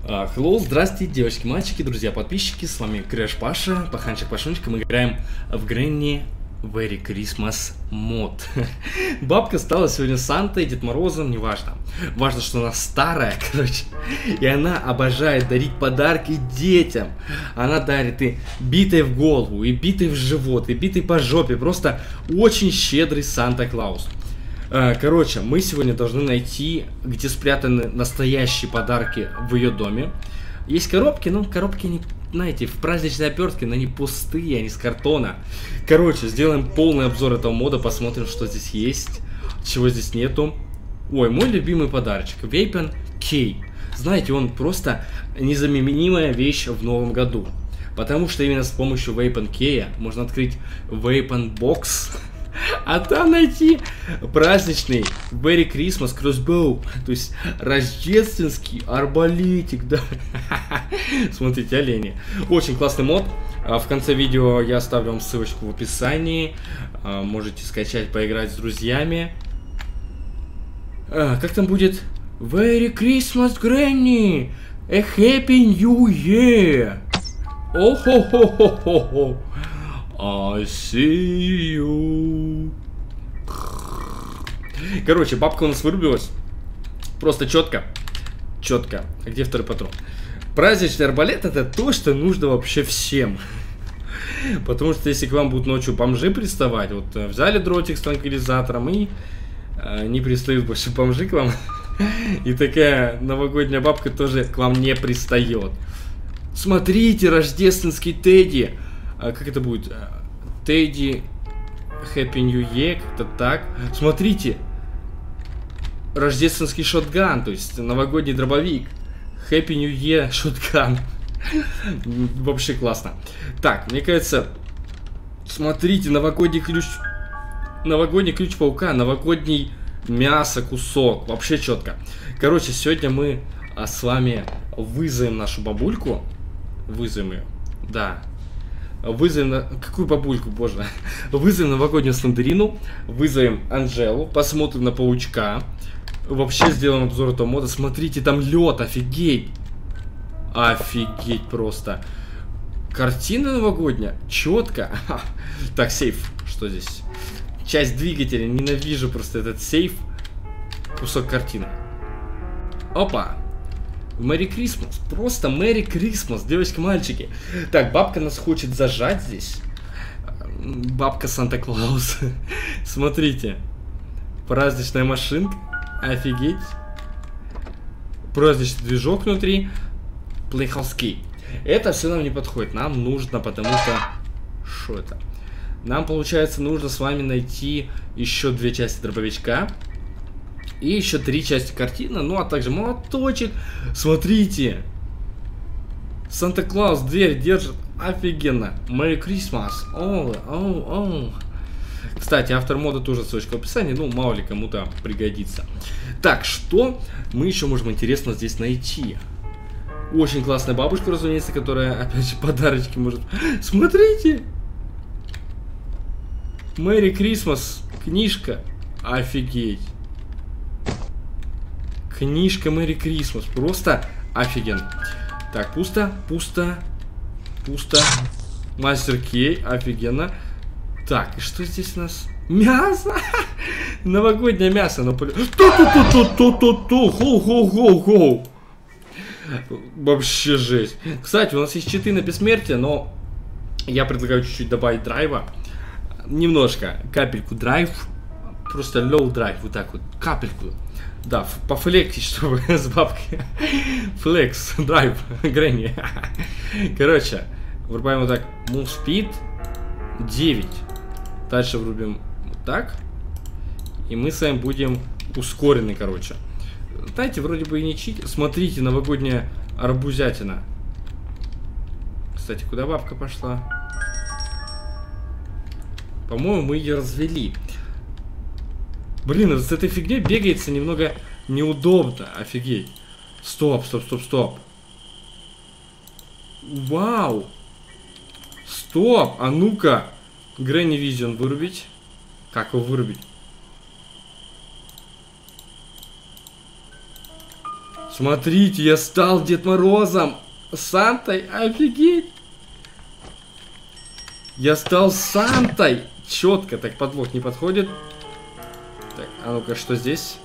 Hello, здравствуйте, девочки, мальчики, друзья, подписчики, с вами Крэш Паша, Паханчик Пашунчик, мы играем в Granny Very Christmas мод. Бабка стала сегодня Сантой, Дед Морозом, неважно. Важно, что она старая, короче, и она обожает дарить подарки детям. Она дарит и битой в голову, и битой в живот, и битой по жопе, просто очень щедрый Санта-Клаус. Короче, мы сегодня должны найти, где спрятаны настоящие подарки в ее доме. Есть коробки, но коробки, не, знаете, в праздничной обертке, но они пустые, они с картона. Короче, сделаем полный обзор этого мода, посмотрим, что здесь есть, чего здесь нету. Ой, мой любимый подарочек, Weapon Key. Знаете, он просто незаменимая вещь в новом году. Потому что именно с помощью Weapon Key можно открыть Weapon Box. А там найти праздничный Very Christmas Crossbow, то есть рождественский арбалетик, да. Смотрите, олени. Очень классный мод. В конце видео я оставлю вам ссылочку в описании. Можете скачать, поиграть с друзьями. Как там будет? Very Christmas Granny! A Happy New Year! О-хо-хо-хо-хо-хо! I see you. Короче, бабка у нас вырубилась. Просто четко. Четко. А где второй патрон? Праздничный арбалет — это то, что нужно вообще всем. Потому что если к вам будут ночью бомжи приставать, вот взяли дротик с транквилизатором и не пристают больше бомжи к вам. И такая новогодняя бабка тоже к вам не пристает. Смотрите, рождественский Тедди. Как это будет? Тедди Happy New Year, как-то так. Смотрите, рождественский шотган, то есть новогодний дробовик. Happy New Year шотган. Вообще классно. Так, мне кажется, смотрите, новогодний ключ паука, новогодний мясо, кусок. Вообще четко. Короче, сегодня мы с вами вызовем нашу бабульку. Вызовем ее. Да. Вызовем какую бабульку, боже. Вызовем новогоднюю Слендерину. Вызовем Анжелу. Посмотрим на паучка. Вообще сделаем обзор этого мода. Смотрите, там лед, офигеть. Офигеть просто. Картина новогодняя. Четко. Так, сейф. Что здесь? Часть двигателя. Ненавижу просто этот сейф. Кусок картины. Опа. Мэри Крисмас. Просто Мэри Крисмас, девочки-мальчики. Так, бабка нас хочет зажать здесь. Бабка Санта-Клаус. Смотрите. Праздничная машинка. Офигеть. Праздничный движок внутри. Playhouse Key. Это все нам не подходит. Нам нужно, потому что... Что это? Нам, получается, нужно с вами найти еще 2 части дробовичка. И еще 3 части картины, ну а также молоточек. Смотрите. Санта-Клаус дверь держит. Офигенно. Merry Christmas. Оу. Кстати, автор мода тоже ссылочка в описании. Ну, мало ли кому-то пригодится. Так, что мы еще можем интересно здесь найти? Очень классная бабушка, разумеется, которая, опять же, подарочки может... Смотрите. Merry Christmas. Книжка. Офигеть. Книжка Мэри Крисмас. Просто офигенно. Так, пусто. Мастер Кей. Офигенно. Так, и что здесь у нас? Мясо! Новогоднее мясо. Хоу-хоу-хоу-хоу. Вообще жесть. Кстати, у нас есть читы на бессмертие, но я предлагаю чуть-чуть добавить драйва. Немножко. Капельку драйв. Просто low драйв. Вот так вот. Капельку. Да, пофлексить, чтобы с бабкой. Флекс, драйв, Грэнни. Короче, врубаем вот так. Move speed 9. Дальше врубим вот так. И мы с вами будем ускорены, короче. Знаете, вроде бы и не чит. Смотрите, новогодняя арбузятина. Кстати, куда бабка пошла? По-моему, мы ее развели. Блин, с этой фигней бегается немного неудобно. Офигеть. Стоп. Вау. Стоп. А ну-ка. Granny Vision вырубить. Как его вырубить? Смотрите, я стал Дед Морозом. Сантой, офигеть. Я стал Сантой. Четко, так подвох не подходит. Так, а ну-ка, что здесь?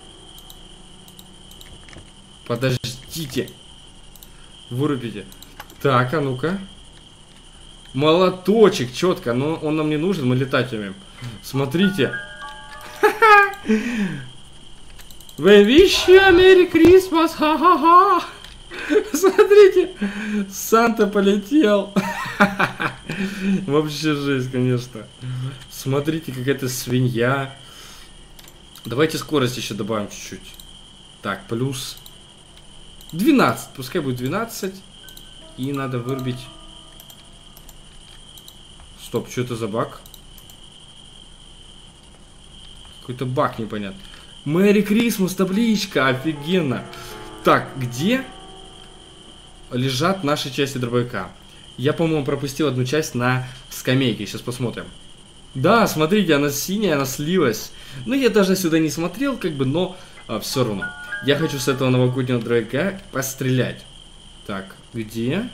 Подождите. Вырубите. Так, а ну-ка. Молоточек, четко. Но он нам не нужен, мы летать умеем. Смотрите. We wish you a Merry Christmas. Ха-ха-ха. Смотрите. Санта полетел. Вообще жесть, конечно. Смотрите, какая-то свинья. Давайте скорость еще добавим чуть-чуть. Так, плюс 12. Пускай будет 12. И надо вырубить. Стоп, что это за баг? Какой-то баг непонятный. Мэри Крисмас, табличка, офигенно. Так, где лежат наши части дробовика? Я, по-моему, пропустил одну часть на скамейке. Сейчас посмотрим. Да, смотрите, она синяя, она слилась. Ну, я даже сюда не смотрел, как бы, но все равно. Я хочу с этого новогоднего дробовика пострелять. Так, где?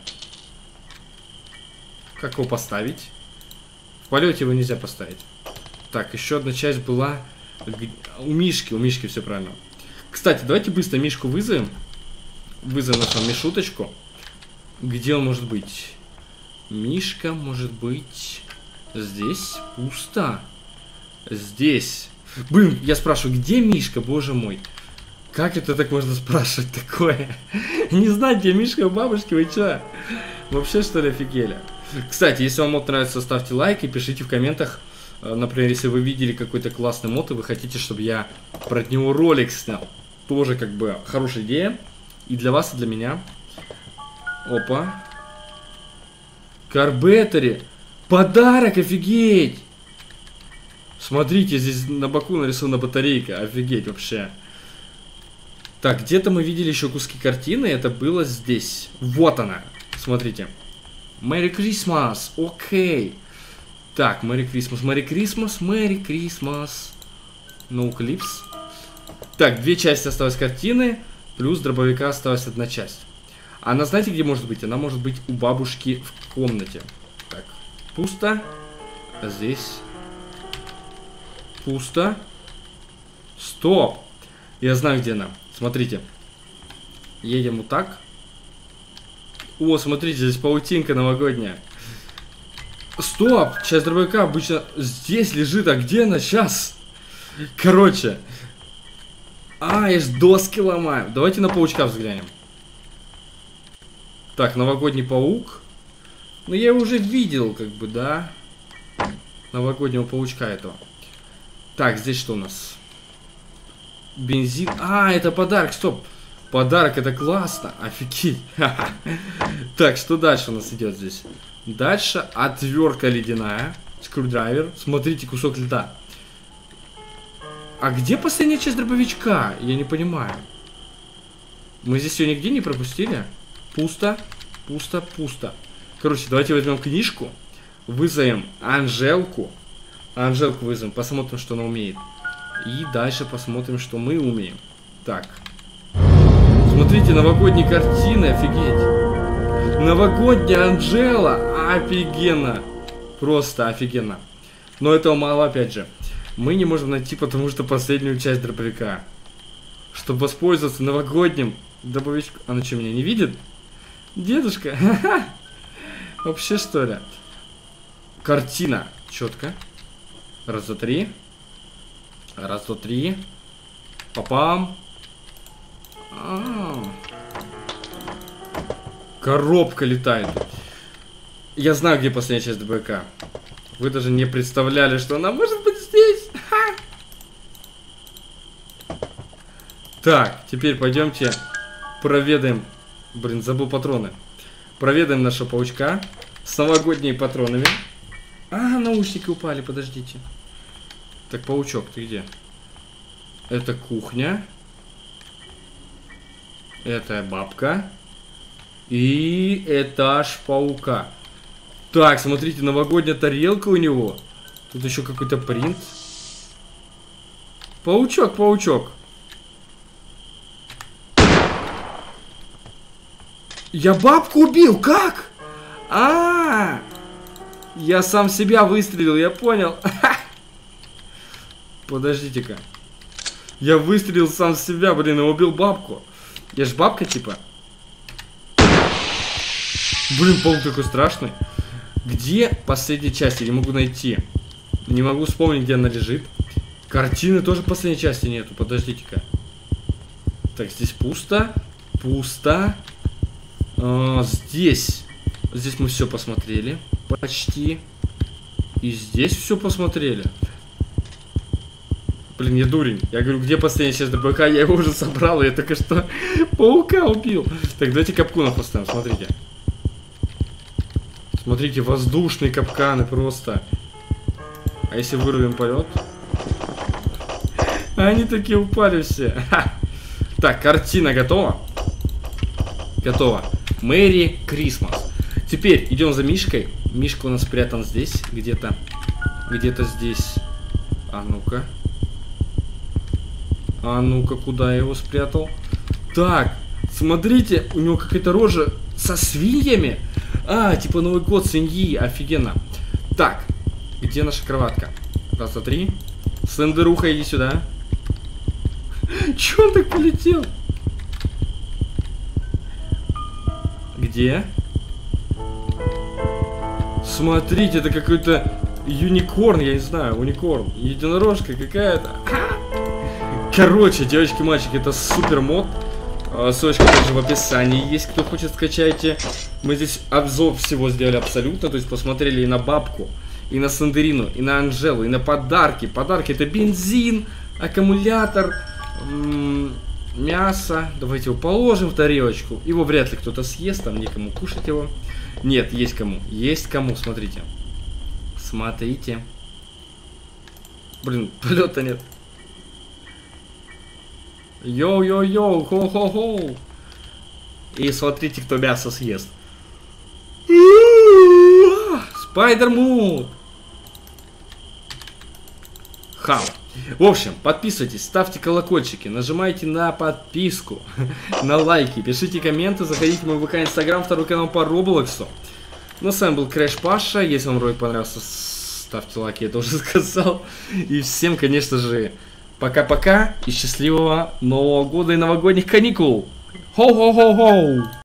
Как его поставить? В полете его нельзя поставить. Так, еще одна часть была у Мишки все правильно. Кстати, давайте быстро Мишку вызовем. Вызовем нашу Мишуточку. Где он может быть? Мишка может быть здесь. Пусто. Здесь. Блин, я спрашиваю, где Мишка, боже мой? Как это так можно спрашивать такое? Не знаю, где Мишка у бабушки, вы чё? Вообще, что ли, офигели? Кстати, если вам мод нравится, ставьте лайк и пишите в комментах. Например, если вы видели какой-то классный мод, и вы хотите, чтобы я про него ролик снял. Тоже, как бы, хорошая идея. И для вас, и для меня. Опа. Карбетери. Подарок, офигеть! Смотрите, здесь на боку нарисована батарейка. Офигеть вообще. Так, где-то мы видели еще куски картины. Это было здесь. Вот она. Смотрите. Merry Christmas. Окей. Так, Merry Christmas, Merry Christmas, Merry Christmas. No clips. Так, две части осталось картины. Плюс дробовика осталась одна часть. Она, знаете, где может быть? Она может быть у бабушки в комнате. Так, пусто. А здесь пусто. Стоп. Я знаю, где она. Смотрите. Едем вот так. О, смотрите, здесь паутинка новогодняя. Стоп. Часть дробовика обычно здесь лежит. А где она сейчас? Короче. Я ж доски ломаю. Давайте на паучка взглянем. Так, новогодний паук. Ну, я его уже видел, как бы, да. Новогоднего паучка этого. Так, здесь что у нас? Бензин. Это подарок, стоп. Подарок, это классно. Офигеть. Так, что дальше у нас идет здесь? Дальше отвертка ледяная. Скрудайвер. Смотрите, кусок льда. А где последняя часть дробовичка? Я не понимаю. Мы здесь ее нигде не пропустили? Пусто, пусто, пусто. Короче, давайте возьмем книжку. Вызовем Анжелку. Анжелку вызовем, посмотрим, что она умеет. И дальше посмотрим, что мы умеем. Так. Смотрите, новогодние картины, офигеть. Новогодняя Анжела. Офигенно. Просто офигенно. Но этого мало, опять же. Мы не можем найти, потому что последнюю часть дробовика. Чтобы воспользоваться новогодним дробовичком. Она что, меня не видит? Дедушка. Вообще, что ли? Картина. Четко. Раз, два, три. Раз, два, три. Папам. Коробка летает. Я знаю, где последняя часть ДБК. Вы даже не представляли, что она может быть здесь. Так, теперь пойдемте проведаем. Блин, забыл патроны. Проведаем нашего паучка с новогодними патронами. Наушники упали, подождите. Так, паучок, ты где? Это кухня. Это бабка. И этаж паука. Так, смотрите, новогодняя тарелка у него. Тут еще какой-то принт. Паучок, паучок. Я бабку убил, как? Я сам себя выстрелил, я понял. Подождите-ка. Я выстрелил сам в себя, блин, и убил бабку. Я ж бабка, типа. Блин, паук такой страшный. Где последняя часть? Я не могу найти. Не могу вспомнить, где она лежит. Картины тоже последней части нету. Подождите-ка. Так, здесь пусто. Пусто. Здесь. Здесь мы все посмотрели. Почти. И здесь все посмотрели. Блин, я дурень. Я говорю, где последняя часть ДБК? Я его уже собрал. Я только что паука убил. Так, давайте капканов поставим. Смотрите. Смотрите, воздушные капканы просто. А если вырубим полет? Они такие упали все. Так, картина готова? Готова. Мэри Крисмас. Теперь идем за Мишкой. Мишка у нас спрятан здесь. Где-то. Где-то здесь. А ну-ка. А ну-ка, куда я его спрятал? Так, смотрите, у него какая-то рожа со свиньями. Типа Новый год свиньи. Офигенно. Так, где наша кроватка? Раз, два, три. Слендеруха, иди сюда. Чё он так полетел? Где? Смотрите, это какой-то юникорн, я не знаю, уникорн. Единорожка какая-то. Короче, девочки, мальчики, это супер мод. Ссылочка тоже в описании есть, кто хочет, скачайте. Мы здесь обзор всего сделали абсолютно. То есть посмотрели и на бабку, и на Слендерину, и на Анжелу, и на подарки. Подарки это бензин, аккумулятор, мясо. Давайте его положим в тарелочку. Его вряд ли кто-то съест, там некому кушать его. Нет, есть кому. Есть кому, смотрите. Смотрите. Блин, полета нет. Йоу-йоу-йоу, хо-хо-хо. И смотрите, кто мясо съест. Спайдер-муд. Хам. В общем, подписывайтесь, ставьте колокольчики, нажимайте на подписку, на лайки, пишите комменты, заходите в мой ВК, Инстаграм, второй канал по Роблоксу. Ну, с вами был Крэш Паша. Если вам ролик понравился, ставьте лайки, я это уже сказал. И всем, конечно же, пока-пока и счастливого Нового года и новогодних каникул! Хоу-хоу-хоу-хоу!